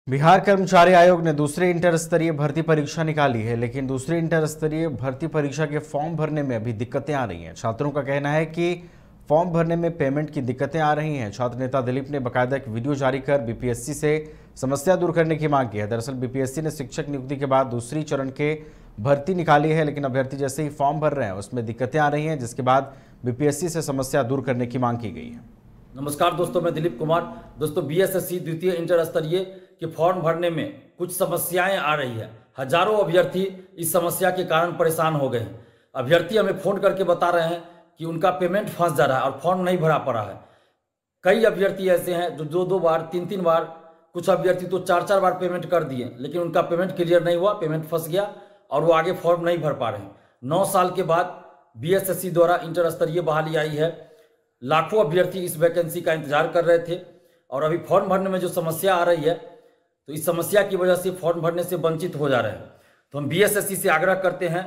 बिहार कर्मचारी आयोग ने दूसरी इंटर स्तरीय भर्ती परीक्षा निकाली है, लेकिन दूसरी इंटर स्तरीय भर्ती परीक्षा के फॉर्म भरने में अभी दिक्कतें आ रही हैं। छात्रों का कहना है कि फॉर्म भरने में पेमेंट की दिक्कतें आ रही हैं। छात्र नेता दिलीप ने बाकायदा एक वीडियो जारी कर बीपीएससी से समस्या दूर करने की मांग की है। दरअसल बीपीएससी ने शिक्षक नियुक्ति के बाद दूसरी चरण के भर्ती निकाली है, लेकिन अभ्यर्थी जैसे ही फॉर्म भर रहे हैं उसमें दिक्कतें आ रही हैं, जिसके बाद बीपीएससी से समस्या दूर करने की मांग की गई है। नमस्कार दोस्तों, मैं दिलीप कुमार। दोस्तों, बीएसएससी द्वितीय इंटर स्तरीय के फॉर्म भरने में कुछ समस्याएं आ रही है। हजारों अभ्यर्थी इस समस्या के कारण परेशान हो गए हैं। अभ्यर्थी हमें फोन करके बता रहे हैं कि उनका पेमेंट फंस जा रहा है और फॉर्म नहीं भरा पा रहा है। कई अभ्यर्थी ऐसे हैं जो दो बार, तीन बार, कुछ अभ्यर्थी तो चार बार पेमेंट कर दिए, लेकिन उनका पेमेंट क्लियर नहीं हुआ, पेमेंट फंस गया और वो आगे फॉर्म नहीं भर पा रहे हैं। 9 साल के बाद बीएसएससी द्वारा इंटर स्तरीय बहाली आई है। लाखों अभ्यर्थी इस वैकेंसी का इंतजार कर रहे थे और अभी फॉर्म भरने में जो समस्या आ रही है, तो इस समस्या की वजह से फॉर्म भरने से वंचित हो जा रहे हैं। तो हम बीएसएससी से आग्रह करते हैं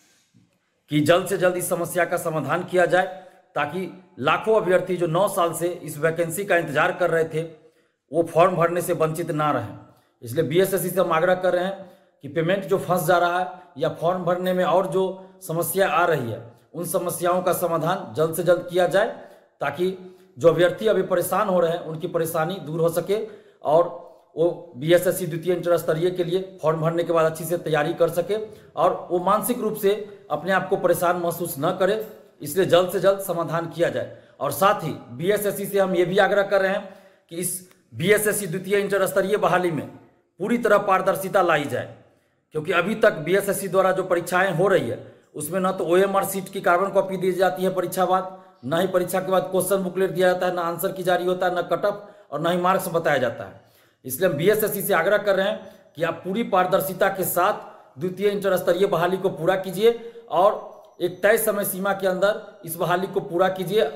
कि जल्द से जल्द इस समस्या का समाधान किया जाए, ताकि लाखों अभ्यर्थी जो 9 साल से इस वैकेंसी का इंतजार कर रहे थे वो फॉर्म भरने से वंचित ना रहें। इसलिए बीएसएससी से हम आग्रह कर रहे हैं कि पेमेंट जो फंस जा रहा है या फॉर्म भरने में और जो समस्या आ रही है, उन समस्याओं का समाधान जल्द से जल्द किया जाए, ताकि जो अभ्यर्थी अभी परेशान हो रहे हैं उनकी परेशानी दूर हो सके और वो बीएसएससी द्वितीय इंटर स्तरीय के लिए फॉर्म भरने के बाद अच्छी से तैयारी कर सके और वो मानसिक रूप से अपने आप को परेशान महसूस न करे। इसलिए जल्द से जल्द समाधान किया जाए। और साथ ही बीएसएससी से हम ये भी आग्रह कर रहे हैं कि इस बीएसएससी द्वितीय इंटर स्तरीय बहाली में पूरी तरह पारदर्शिता लाई जाए, क्योंकि अभी तक बीएसएससी द्वारा जो परीक्षाएं हो रही है उसमें न तो ओएमआर सीट की कार्बन कॉपी दी जाती है परीक्षा बाद, ना ही परीक्षा के बाद क्वेश्चन बुकलेट दिया जाता है, ना आंसर की जारी होता है, ना कट ऑफ और ना ही मार्क्स बताया जाता है। इसलिए हम बीएसएससी से आग्रह कर रहे हैं कि आप पूरी पारदर्शिता के साथ द्वितीय इंटर स्तरीय बहाली को पूरा कीजिए और एक तय समय सीमा के अंदर इस बहाली को पूरा कीजिए।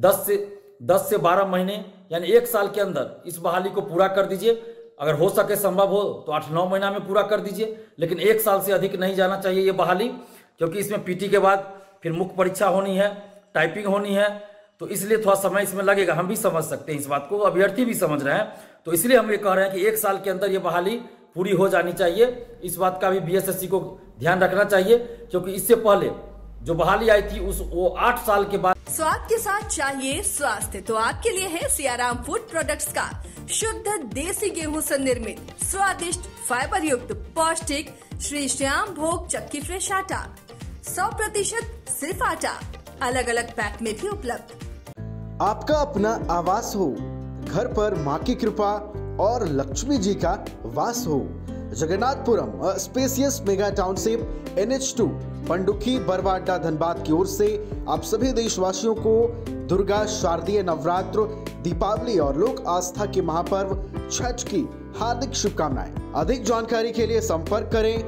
10 से 12 महीने यानी 1 साल के अंदर इस बहाली को पूरा कर दीजिए। अगर हो सके, संभव हो तो 8-9 महीना में पूरा कर दीजिए, लेकिन 1 साल से अधिक नहीं जाना चाहिए ये बहाली, क्योंकि इसमें पीटी के बाद फिर मुख्य परीक्षा होनी है, टाइपिंग होनी है, तो इसलिए थोड़ा समय इसमें लगेगा। हम भी समझ सकते हैं इस बात को, अभ्यर्थी भी समझ रहे हैं। तो इसलिए हम ये कह रहे हैं कि 1 साल के अंदर ये बहाली पूरी हो जानी चाहिए। इस बात का भी बीएसएससी को ध्यान रखना चाहिए, क्योंकि इससे पहले जो बहाली आई थी वो 8 साल के बाद। स्वाद के साथ चाहिए स्वास्थ्य, तो आपके लिए है सियाराम फूड प्रोडक्ट्स का शुद्ध देसी गेहूं से निर्मित स्वादिष्ट फाइबर युक्त पौष्टिक श्री श्याम भोग चक्की फ्रेश आटा, 100% सिर्फ आटा, अलग अलग पैक में भी उपलब्ध। आपका अपना आवास हो, घर पर माँ की कृपा और लक्ष्मी जी का वास हो। Jagannathpuram spacious mega township NH2 Pandukhi Barwada Dhanbad की ओर से आप सभी देशवासियों को दुर्गा शारदीय नवरात्र, दीपावली और लोक आस्था के महापर्व छठ की हार्दिक शुभकामनाएं। अधिक जानकारी के लिए संपर्क करें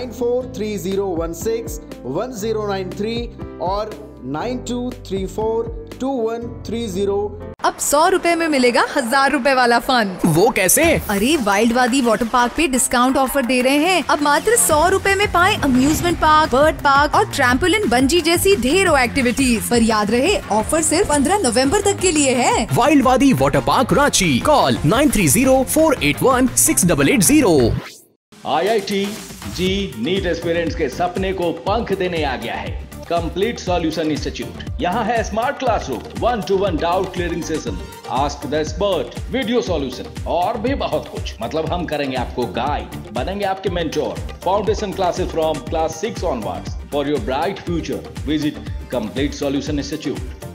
9430161093 और 92342130। अब 100 रुपए में मिलेगा 1000 रुपए वाला फन। वो कैसे? अरे वाइल्ड वादी वाटर पार्क पे डिस्काउंट ऑफर दे रहे हैं। अब मात्र 100 रुपए में पाए अम्यूजमेंट पार्क, बर्ड पार्क और ट्रैम्पोलिन, बंजी जैसी ढेरों एक्टिविटीज। पर याद रहे, ऑफर सिर्फ 15 नवंबर तक के लिए है। Wild Wadi water park Ranchi, call 9304816880। IIT JEE NEET aspirants के सपने को पंख देने आ गया है कंप्लीट सॉल्यूशन इंस्टीट्यूट। यहाँ है smart classroom, 1-to-1 doubt clearing session, ask the expert, video solution और भी बहुत कुछ। मतलब हम करेंगे आपको गाइड, बनेंगे आपके mentor. Foundation classes from class 6 onwards for your bright future. Visit complete solution institute.